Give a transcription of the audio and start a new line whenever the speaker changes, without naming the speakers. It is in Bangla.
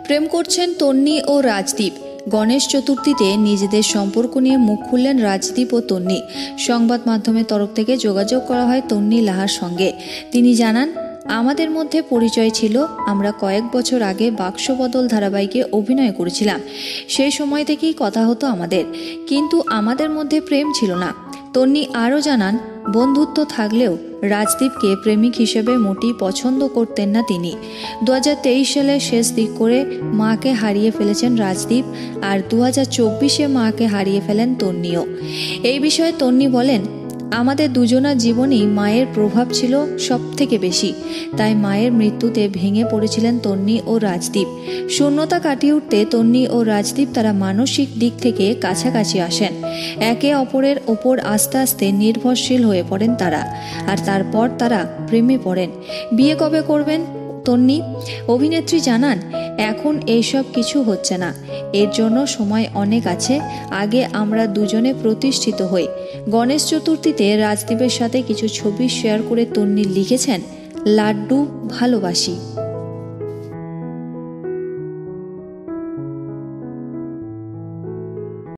প্রেম করছেন তন্নি ও রাজদীপ। গণেশ চতুর্থীতে নিজেদের সম্পর্ক নিয়ে মুখ খুললেন রাজদীপ ও তন্নি। সংবাদ মাধ্যমের তরফ থেকে যোগাযোগ করা হয় তন্নি লাহার সঙ্গে। তিনি জানান, আমাদের মধ্যে পরিচয় ছিল, আমরা কয়েক বছর আগে বাক্সবদল ধারাবাহিকে অভিনয় করেছিলাম। সেই সময় থেকেই কথা হতো আমাদের, কিন্তু আমাদের মধ্যে প্রেম ছিল না। তন্নি আরও জানান, বন্ধুত্ব থাকলেও রাজদীপকে প্রেমিক হিসেবে মোটেই পছন্দ করতেন না তিনি। 2023 সালে শেষ দিক করে মাকে হারিয়ে ফেলেছেন রাজদীপ, আর 2024-এ মাকে হারিয়ে ফেলেন তন্নিও। এই বিষয়ে তন্নি বলেন, আমাদের দুজনার জীবনেই মায়ের প্রভাব ছিল সব থেকে বেশি, তাই মায়ের মৃত্যুতে ভেঙে পড়েছিলেন তন্নি ও রাজদীপ। শূন্যতা কাটিয়ে উঠতে তন্নি ও রাজদীপ তারা মানসিক দিক থেকে কাছাকাছি আসেন। একে অপরের ওপর আস্তে আস্তে নির্ভরশীল হয়ে পড়েন তারা, আর তারপর তারা প্রেমে পড়েন। বিয়ে কবে করবেন তন্নি? অভিনেত্রী জানান, এখন এইসব কিছু হচ্ছে না, এর জন্য সময় অনেক আছে, আগে আমরা দুজনে প্রতিষ্ঠিত হই। গণেশ চতুর্থীতে রাজদীপের সাথে কিছু ছবি শেয়ার করে তন্নি লিখেছেন, লাড্ডু ভালোবাসি।